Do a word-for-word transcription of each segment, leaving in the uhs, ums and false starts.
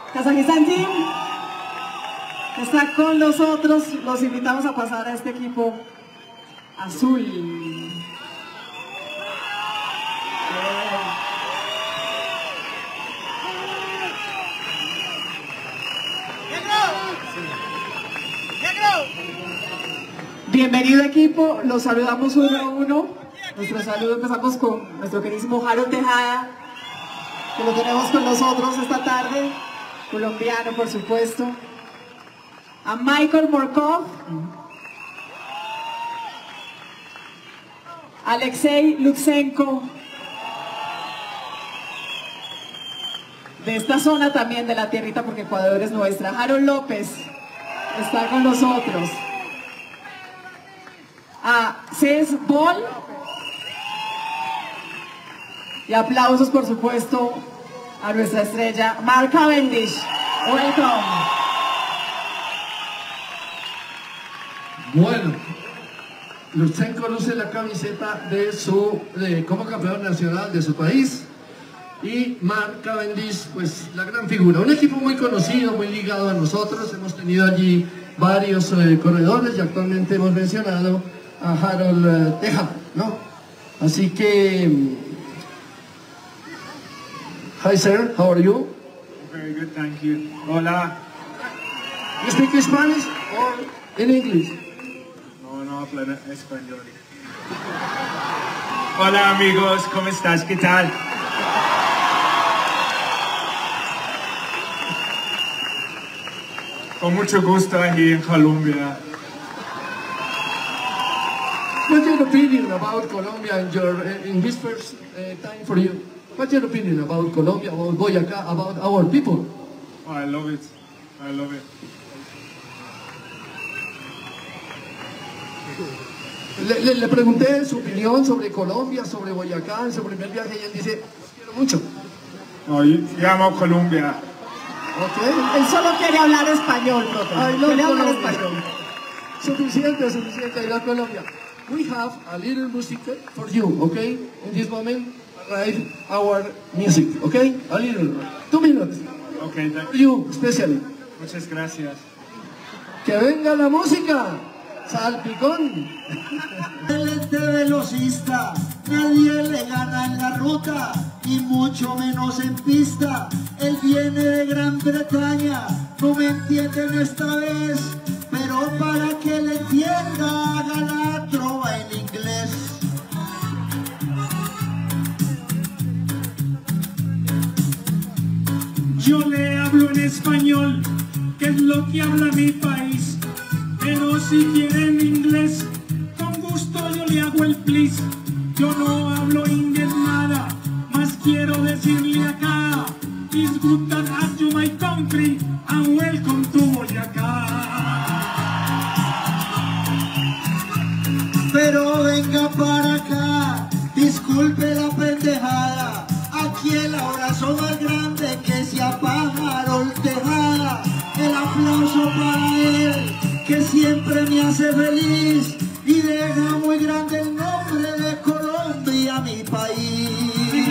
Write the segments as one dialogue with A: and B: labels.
A: Kazajistán Team está con nosotros. Los invitamos a pasar a este equipo azul. Bienvenido equipo, los saludamos uno a uno. Nuestro saludo empezamos con nuestro queridísimo Harold Tejada, que lo tenemos con nosotros esta tarde, colombiano por supuesto. A Michael Morkov, Alexei Lutsenko, de esta zona también de la tierrita porque Ecuador es nuestra. Harold López está con nosotros. A Cés Ball. Y aplausos por supuesto a nuestra estrella Mark Cavendish. Welcome.
B: Bueno, Lutsenko luce la camiseta de su, de, como campeón nacional de su país, y Mark Cavendish, pues la gran figura. Un equipo muy conocido, muy ligado a nosotros. Hemos tenido allí varios eh, corredores y actualmente hemos mencionado a Harold uh, Tejada, ¿no? Así que, hi sir, how are you?
C: Very good, thank you. Hola.
B: You speak Spanish or in English?
C: No, no hablo español. Hola amigos, ¿cómo estás? ¿Qué tal? Con mucho gusto aquí en Colombia.
B: What's your opinion about Colombia in, your, in this first uh, time for you? What's your opinion about Colombia, about Boyacá, about our people?
C: Oh, I love it. I love it.
B: Le, le, le pregunté su opinión sobre Colombia, sobre Boyacá en su primer viaje y él dice, los quiero mucho.
C: No, yo, yo amo Colombia.
B: Okay.
A: Él solo quiere hablar español, profe.
B: I love
A: Quiere hablar
B: Colombia.
A: español.
B: Suficiente, suficiente, I love Colombia. We have a little music for you, okay? In this moment, arrive our music, okay? A little, two minutes.
C: Okay, thank
B: For you, especially.
C: Muchas gracias.
B: Que venga la música, salpicón.
D: Él es de velocista, nadie le gana en la ruta y mucho menos en pista. Él viene de Gran Bretaña, no me entienden esta vez, pero para que le entienda haga la trova en inglés.
C: Yo le hablo en español, que es lo que habla mi país. Pero si quiere en inglés, con gusto yo le hago el please. Yo no hablo inglés nada, más quiero decirle acá. It's good to have you my country, and welcome to Boyacá.
D: Pero venga para acá, disculpe la pendejada. Aquí el abrazo más grande que sea Harold Tejada. El aplauso para él, que siempre me hace feliz y deja muy grande el nombre de Colombia, mi país.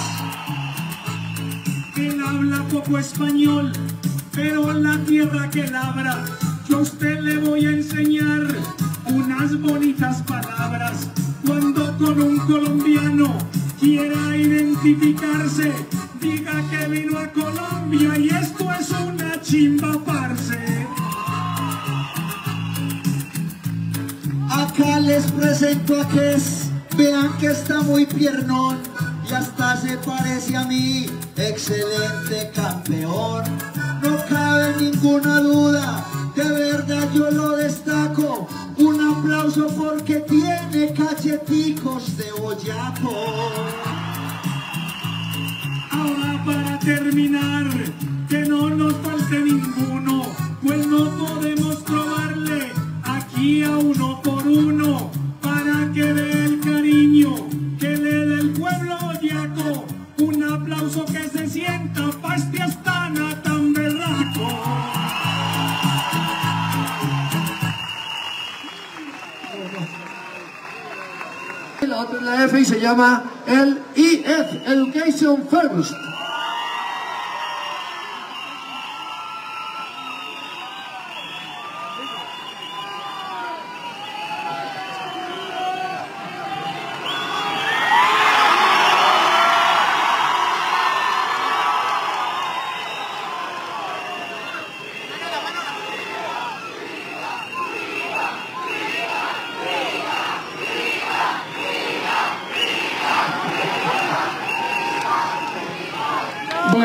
C: Él habla poco español, pero en la tierra que labra, yo a usted le voy a enseñar unas bonitas palabras. Cuando con un colombiano quiera identificarse, diga que vino a Colombia y esto es una chimba, parce.
D: Acá les presento a Kes, vean que está muy piernón y hasta se parece a mí, excelente campeón. No cabe ninguna duda, de verdad yo lo destaco. Un aplauso porque tiene cacheticos de boyaco.
C: Ahora para terminar, que no nos falte ninguno, pues no podemos probarle aquí a uno por uno, para que dé el cariño que le dé el pueblo boyaco. Un aplauso que se sienta pa' este Astana tan berraco.
B: La otra es la F y se llama el E F, Education First.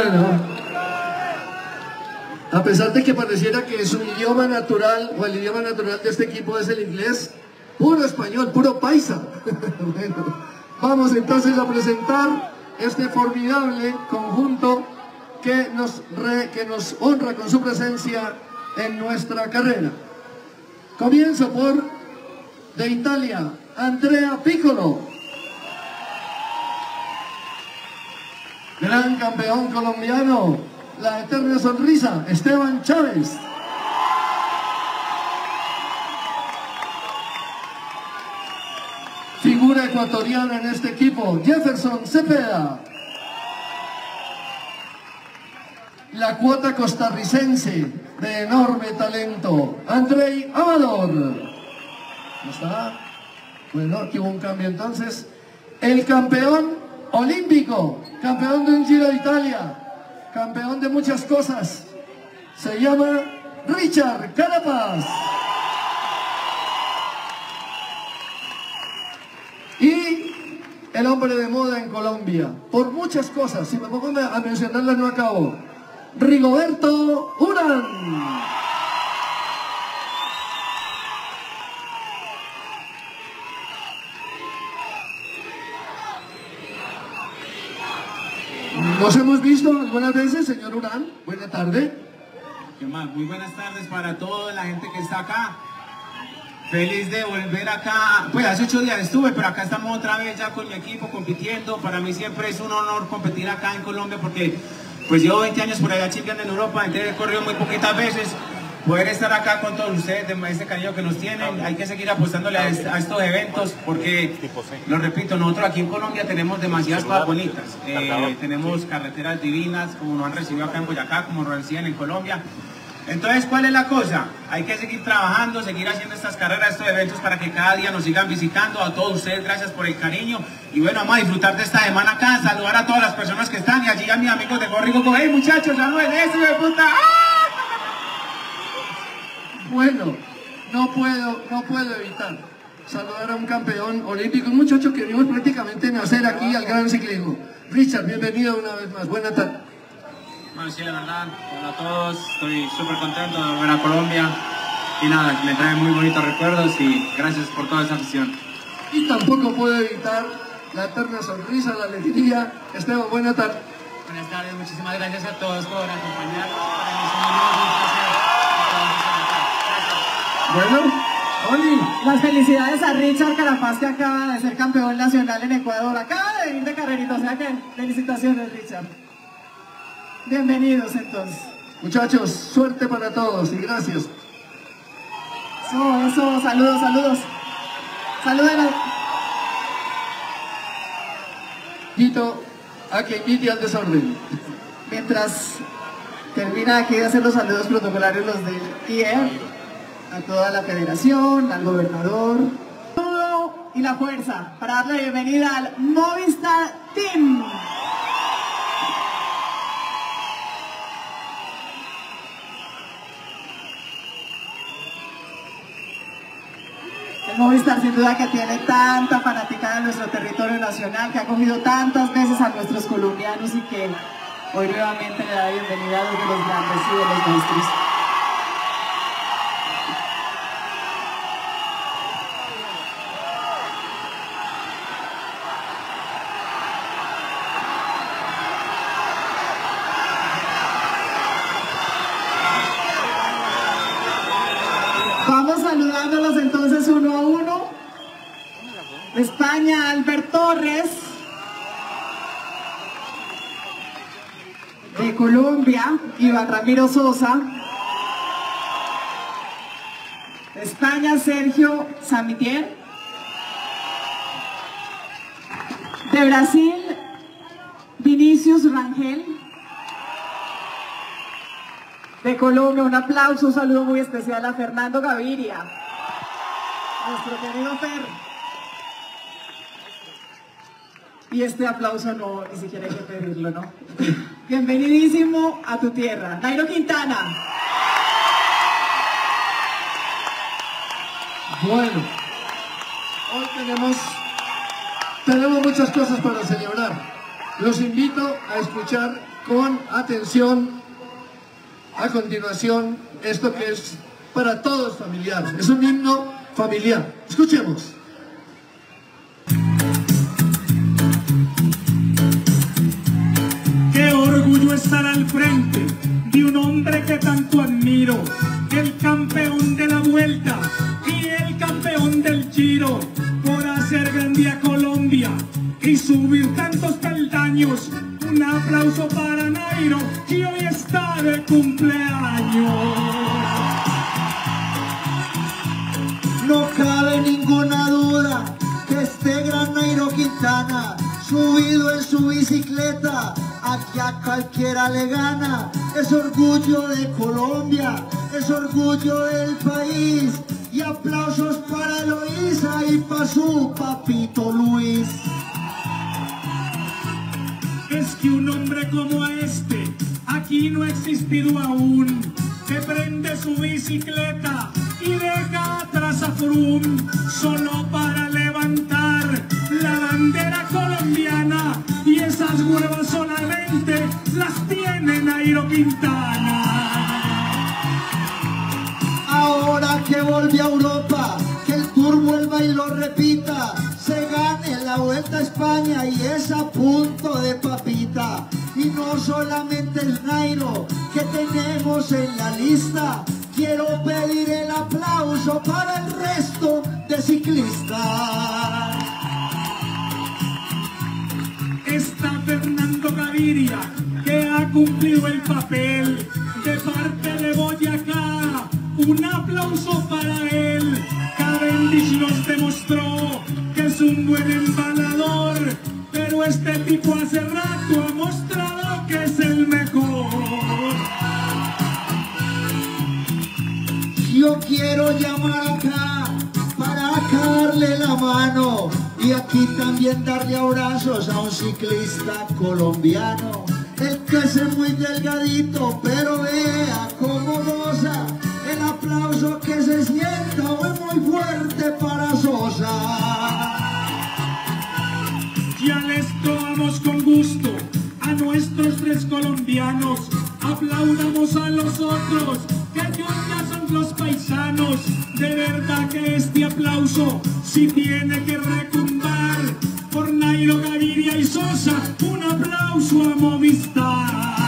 B: Bueno. A pesar de que pareciera que su idioma natural o el idioma natural de este equipo es el inglés, puro español, puro paisa. Bueno, vamos entonces a presentar este formidable conjunto que nos, re, que nos honra con su presencia en nuestra carrera. Comienzo por, de Italia, Andrea Piccolo. Gran campeón colombiano, la eterna sonrisa, Esteban Chávez. Figura ecuatoriana en este equipo, Jefferson Cepeda. La cuota costarricense de enorme talento, Andrei Amador. ¿No está? Bueno, aquí hubo un cambio entonces. El campeón olímpico, campeón de un Giro de Italia, campeón de muchas cosas, se llama Richard Carapaz. Y el hombre de moda en Colombia, por muchas cosas, si me pongo a mencionarlas no acabo, Rigoberto Urán. Nos hemos visto algunas veces, señor Urán. Buena tarde.
E: ¿Qué más? Muy buenas tardes para toda la gente que está acá. Feliz de volver acá. Pues hace ocho días estuve, pero acá estamos otra vez ya con mi equipo compitiendo. Para mí siempre es un honor competir acá en Colombia porque pues llevo veinte años por allá chingando en Europa, entonces he corrido muy poquitas veces. Poder estar acá con todos ustedes, de este cariño que nos tienen, hay que seguir apostándole a, est a estos eventos porque, lo repito, nosotros aquí en Colombia tenemos demasiadas cosas bonitas, eh, tenemos carreteras divinas, como nos han recibido acá en Boyacá, como nos reciben en Colombia. Entonces, ¿cuál es la cosa? Hay que seguir trabajando, seguir haciendo estas carreras, estos eventos para que cada día nos sigan visitando. A todos ustedes, gracias por el cariño. Y bueno, vamos a disfrutar de esta semana acá, saludar a todas las personas que están y allí a mis amigos de Gorrigo. ¡Hey muchachos, saluden eso, de puta! ¡Ah!
B: Bueno, no puedo, no puedo evitar saludar a un campeón olímpico, un muchacho que vimos prácticamente nacer aquí al gran ciclismo. Richard, bienvenido una vez más, buena tarde.
E: Bueno, sí, de verdad, hola a todos, estoy súper contento de volver a Colombia y nada, me trae muy bonitos recuerdos y gracias por toda esa afición.
B: Y tampoco puedo evitar la eterna sonrisa, la alegría. Esteban, buena tarde.
E: Buenas tardes, muchísimas gracias a todos por acompañarnos. Para mí es un placer.
B: Bueno, Oli.
A: Las felicidades a Richard Carapaz, que acaba de ser campeón nacional en Ecuador. Acaba de venir de carrerito, o sea que felicitaciones, Richard. Bienvenidos entonces.
B: Muchachos, suerte para todos y gracias.
A: Eso, eso, saludos, saludos. Saluden a...
B: Quito a que invite al desorden.
A: Mientras termina aquí de hacer los saludos protocolarios los del I E F, a toda la federación, al gobernador, todo y la fuerza para darle la bienvenida al Movistar Team. El Movistar sin duda que tiene tanta fanaticada en nuestro territorio nacional, que ha cogido tantas veces a nuestros colombianos y que hoy nuevamente le da bienvenida a los de los grandes y de los nuestros. Vamos saludándolos entonces uno a uno. De España, Albert Torres. De Colombia, Iván Ramiro Sosa. De España, Sergio Samitier. De Brasil, Vinicius Rangel. De Colombia, un aplauso, un saludo muy especial a Fernando Gaviria, nuestro querido Fer. Y este aplauso no, ni siquiera hay que pedirlo, ¿no? Bienvenidísimo a tu tierra, Nairo Quintana.
B: Bueno, hoy tenemos, tenemos muchas cosas para celebrar. Los invito a escuchar con atención a continuación esto que es para todos familiar. Es un himno familiar. Escuchemos.
C: Qué orgullo estar al frente de un hombre que tanto admiro, el campeón de la Vuelta y el campeón del Giro, por hacer grande a Colombia y subir tantos peldaños. Un aplauso para Nairo, que hoy está de cumpleaños.
D: No cabe ninguna duda que este gran Nairo Quintana, subido en su bicicleta, aquí a cualquiera le gana. Es orgullo de Colombia, es orgullo del país. Y aplausos para Eloísa y para su papito Luis.
C: Es que un hombre como este aquí no ha existido aún, que prende su bicicleta y deja atrás a Froome, solo para levantar la bandera colombiana, y esas huevas solamente las tiene Nairo Quintana.
D: Ahora que volvió a Europa, que el Tour vuelva y lo repita, se gane la Vuelta a España y es a punto de papita. Y no solamente el Nairo que tenemos en la lista, quiero pedir el aplauso para el resto de ciclistas.
C: Está Fernando Gaviria, que ha cumplido el papel de parte de Boyacá. Un aplauso para él. Cavendish nos demostró que es un buen embalador, pero este tipo hace rato ha mostrado que es el mejor.
D: Yo quiero llamar acá para darle la mano y aquí también darle abrazos a un ciclista colombiano, el que es muy delgadito, pero vea cómo goza. El aplauso que se sienta fue muy fuerte para Sosa.
C: Ya les tomamos con gusto a nuestros tres colombianos, aplaudamos a los otros, que ellos ya son los paisanos. De verdad que este aplauso sí tiene que recumbar por Nairo, Gaviria y Sosa. Un aplauso a Movistar.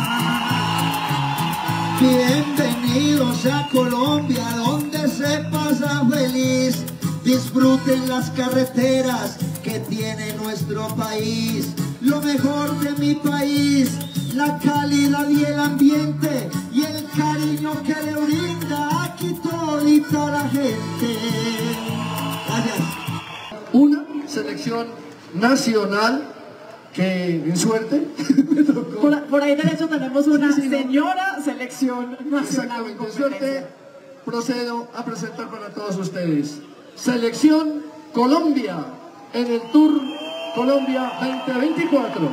D: Bienvenidos a Colombia, donde se pasa feliz. Disfruten las carreteras que tiene nuestro país. Lo mejor de mi país, la calidad y el ambiente y el cariño que le brinda aquí todita la gente. Gracias.
B: Una selección nacional que en suerte me tocó.
A: Por, por ahí derecho tenemos una
B: Sí, sí, no.
A: señora selección nacional en
B: Exactamente, en
A: competencia.
B: suerte procedo a presentar para todos ustedes Selección Colombia en el Tour Colombia veinte veinticuatro.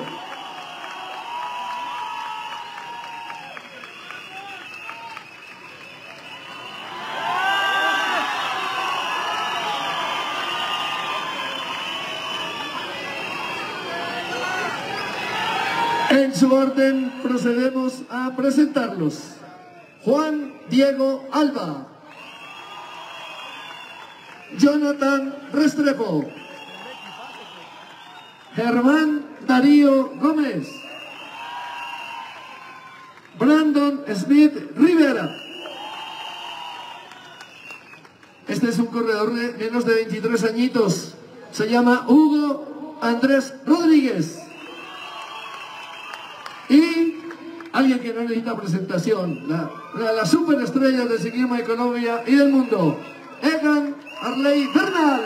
B: En su orden procedemos a presentarlos. Juan Diego Alba, Jonathan Restrepo, Germán Darío Gómez, Brandon Smith Rivera. Este es un corredor de menos de veintitrés añitos. Se llama Hugo Andrés Rodríguez. Y alguien que no necesita presentación, la, la, la superestrella del ciclismo de Colombia y del mundo, Egan Arley Bernal.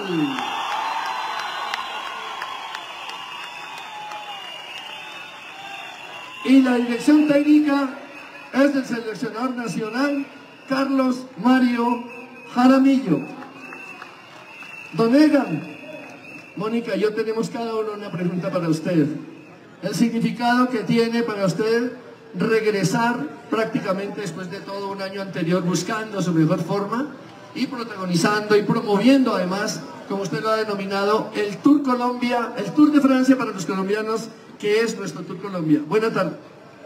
B: Y la dirección técnica es del seleccionador nacional Carlos Mario Jaramillo. Don Egan, Mónica y yo tenemos cada uno una pregunta para usted. El significado que tiene para usted regresar prácticamente después de todo un año anterior buscando su mejor forma y protagonizando y promoviendo además, como usted lo ha denominado, el Tour Colombia, el Tour de Francia para los colombianos, que es nuestro Tour Colombia. Buenas tardes.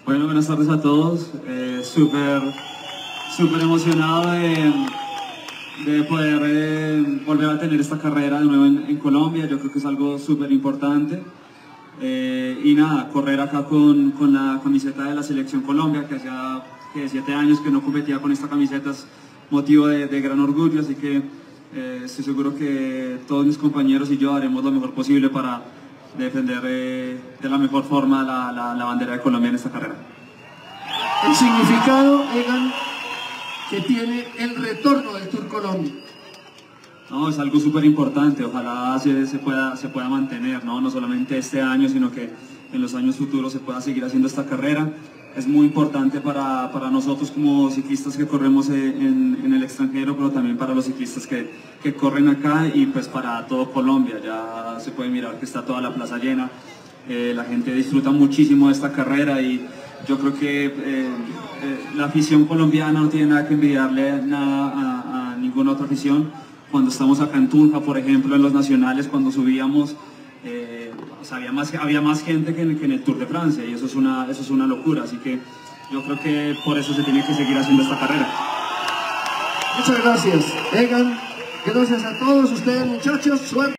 F: Bueno, buenas tardes a todos. Eh, súper, súper emocionado de, de poder eh, volver a tener esta carrera de nuevo en, en Colombia. Yo creo que es algo súper importante. Eh, y nada, correr acá con, con la camiseta de la Selección Colombia, que hacía que siete años que no competía con esta camiseta, es motivo de, de gran orgullo. Así que eh, estoy seguro que todos mis compañeros y yo haremos lo mejor posible para defender eh, de la mejor forma la, la, la bandera de Colombia en esta carrera.
B: El significado, Egan, que tiene el retorno del Tour Colombia.
F: No, es algo súper importante, ojalá se, se, pueda, se pueda mantener, ¿no? No solamente este año, sino que en los años futuros se pueda seguir haciendo esta carrera. Es muy importante para, para nosotros como ciclistas que corremos en, en el extranjero, pero también para los ciclistas que, que corren acá y pues para todo Colombia. Ya se puede mirar que está toda la plaza llena, eh, la gente disfruta muchísimo de esta carrera y yo creo que eh, eh, la afición colombiana no tiene nada que envidiarle nada a, a ninguna otra afición. Cuando estamos acá en Tunja, por ejemplo, en los nacionales, cuando subíamos, eh, o sea, había, más, había más gente que en, que en el Tour de Francia y eso es, una, eso es una locura, así que yo creo que por eso se tiene que seguir haciendo esta carrera.
B: Muchas gracias, Egan. Gracias a todos ustedes, muchachos. Suerte.